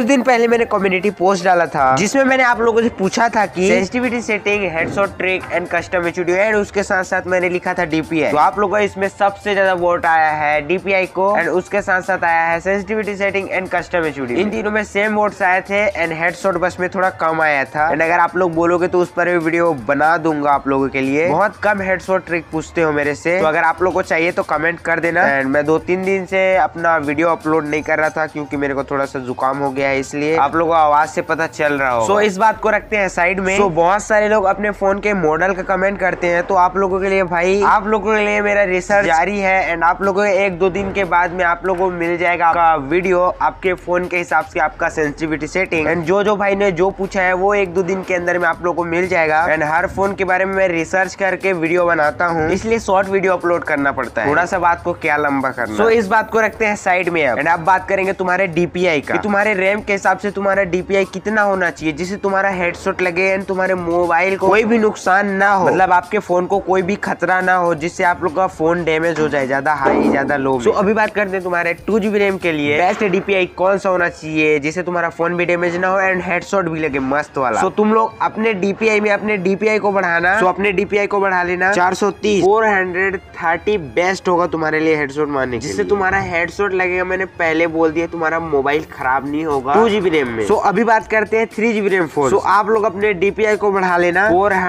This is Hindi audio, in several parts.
कुछ दिन पहले मैंने कम्युनिटी पोस्ट डाला था जिसमें मैंने आप लोगों से पूछा था कि sensitivity setting, headshot trick and custom HD and उसके साथ साथ मैंने लिखा था डीपीआई। तो आप लोगों का इसमें सबसे ज्यादा वोट आया है डीपीआई को एंड उसके साथ साथ आया है sensitivity setting and custom HD. इन तीनों में सेम वोट्स आए थे एंड हेडशॉट बस में थोड़ा कम आया था। एंड अगर आप लोग बोलोगे तो उस पर भी वीडियो बना दूंगा आप लोगों के लिए। बहुत कम हेडशॉट ट्रिक पूछते हो मेरे से, तो अगर आप लोगों को चाहिए तो कमेंट कर देना। एंड मैं 2-3 दिन से अपना वीडियो अपलोड नहीं कर रहा था क्योंकि मेरे को थोड़ा सा जुकाम हो गया है, इसलिए आप लोगों को आवाज से पता चल रहा हो। सो इस बात को रखते हैं साइड में। सो बहुत सारे लोग अपने फोन के मॉडल का कमेंट करते हैं, तो आप लोगों के लिए भाई, आप लोगों के लिए मेरा रिसर्च जारी है एंड आप लोगों को 1-2 दिन के बाद में आप लोगों को मिल जाएगा आपका वीडियो आपके फोन के हिसाब से, आपका सेंसिटिविटी सेटिंग। एंड जो भाई ने जो पूछा है वो 1-2 दिन के अंदर में आप लोगों को मिल जाएगा। एंड हर फोन के बारे में मैं रिसर्च करके वीडियो बनाता हूँ, इसलिए शॉर्ट वीडियो अपलोड करना पड़ता है, थोड़ा सा बात को क्या लंबा करना। सो इस बात को रखते हैं साइड में अब। एंड अब बात करेंगे तुम्हारे डीपीआई का, तुम्हारे रैम के हिसाब से तुम्हारा डीपीआई कितना होना चाहिए जिससे तुम्हारा हेडशॉट लगे एंड तुम्हारे मोबाइल को कोई भी नुकसान ना हो, मतलब आपके फोन को कोई भी खतरा ना हो जिससे आप लोग का फोन डैमेज हो जाए, ज्यादा हाई ज्यादा लो। सो अभी बात करते हैं तुम्हारे 2GB रैम के लिए बेस्ट डीपीआई कौन सा होना चाहिए जिससे तुम्हारा फोन भी डैमेज ना हो एंड हेडशॉट भी लगे मस्त वाला। सो तुम लोग अपने डीपीआई में अपने डीपीआई को बढ़ाना। सो अपने डीपीआई को बढ़ा लेना 430 430 बेस्ट होगा तुम्हारे लिए हेडशॉट मारने, जिससे तुम्हारा हेडशॉट लगेगा। मैंने पहले बोल दिया तुम्हारा मोबाइल खराब नहीं होगा 2GB रैम में। सो अभी बात करते हैं 3GB रैम फोन। सो आप लोग अपने डीपीआई को बढ़ा लेना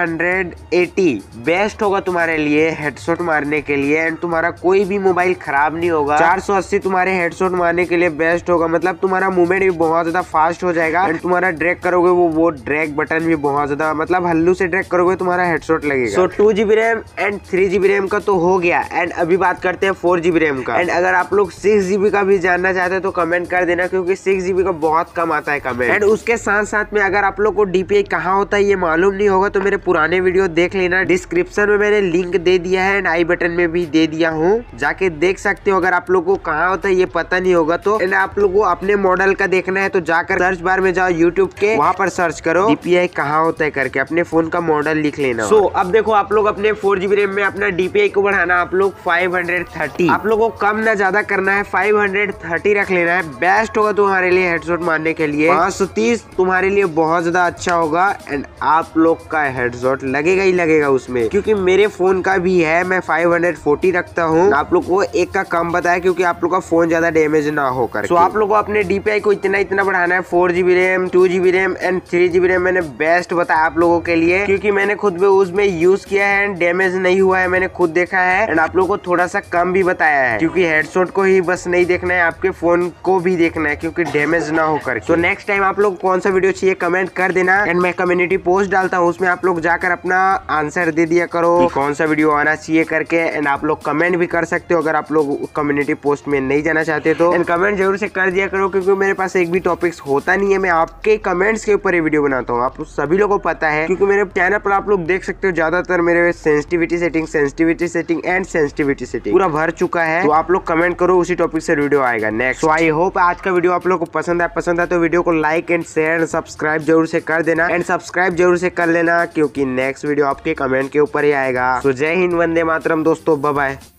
480 बेस्ट होगा तुम्हारे लिए हेडशॉट मारने के लिए एंड तुम्हारा कोई भी मोबाइल खराब नहीं होगा। 480 तुम्हारे हेडशॉट मारने के लिए बेस्ट होगा, मतलब तुम्हारा मूवमेंट भी बहुत ज्यादा फास्ट हो जाएगा एंड तुम्हारा ड्रैग करोगे वो ड्रैग बटन भी बहुत ज्यादा, मतलब हल्लू से ड्रैग करोगे तुम्हारा हेडशॉट लगेगा। सो 2GB RAM and 3GB RAM का तो हो गया। एंड अभी बात करते हैं 4GB रैम का। एंड अगर आप लोग 6GB का भी जानना चाहते हैं तो कमेंट कर देना, क्योंकि 6GB का बहुत कम आता है कमेंट। एंड उसके साथ साथ में अगर आप लोग को डीपीआई कहाँ होता है ये मालूम नहीं होगा तो मेरे पुराने वीडियो देख लेना, डिस्क्रिप्शन में मैंने लिंक दे दिया है एंड आई बटन में भी दे दिया हूँ, जाके देख सकते हो। अगर आप लोग को कहाँ होता है ये पता नहीं होगा तो एंड आप लोग को अपने मॉडल का देखना है तो जाकर सर्च बार में जाओ यूट्यूब के, वहाँ पर सर्च करो डीपीआई कहाँ होता है करके, अपने फोन का मॉडल लिख लेना। सो अब देखो आप लोग अपने 4GB रैम में अपना डीपीआई को बढ़ाना आप लोग 530। आप लोग को कम ना ज्यादा करना है, 530 रख लेना है, बेस्ट होगा तुम्हारे लिए हेडशॉट मारने के लिए। 530 तुम्हारे लिए बहुत ज्यादा अच्छा होगा एंड आप लोग का हेडशॉट लगेगा ही लगेगा उसमें, क्योंकि मेरे फोन का भी है, मैं 540 रखता हूँ। आप लोग को एक का कम बताया क्योंकि आप लोग का फोन ज्यादा डैमेज ना होकर। सो आप लोग को अपने डीपीआई को इतना बढ़ाना है। 4GB RAM, 2GB RAM and 3GB RAM मैंने बेस्ट बताया आप लोगों के लिए, क्योंकि मैंने खुद भी उसमें यूज किया है एंड डैमेज नहीं हुआ है, मैंने खुद देखा है। एंड आप लोग को थोड़ा सा कम भी बताया है क्योंकि हेडशॉट को ही बस नहीं देखना है, आपके फोन को भी देखना है क्योंकि डैमेज ना होकर। तो नेक्स्ट टाइम आप लोग कौन सा वीडियो चाहिए कमेंट कर देना एंड मैं कम्युनिटी पोस्ट डालता हूँ, उसमें आप लोग जाकर अपना आंसर दे दिया करो कि कौन सा वीडियो आना चाहिए करके। एंड आप लोग कमेंट भी कर सकते हो अगर आप लोग कम्युनिटी पोस्ट में नहीं जाना चाहते तो। एंड कमेंट जरूर से कर दिया करो क्योंकि मेरे पास एक भी टॉपिक्स होता नहीं है, मैं आपके कमेंट्स के ऊपर ये वीडियो बनाता हूँ, आप सभी लोगों को पता है क्योंकि मेरे चैनल पर आप लोग देख सकते हो ज्यादातर मेरे sensitivity setting and sensitivity setting पूरा भर चुका है। तो आप लोग कमेंट करो, उसी टॉपिक से वीडियो आएगा नेक्स्ट। सो आई होप आज का वीडियो आप लोग को पसंद है तो वीडियो को like and share and subscribe जरूर से कर देना एंड सब्सक्राइब जरूर से कर लेना क्योंकि नेक्स्ट वीडियो आपके कमेंट के ऊपर ही आएगा। तो जय हिंद, वंदे मातरम दोस्तों, बाय बाय।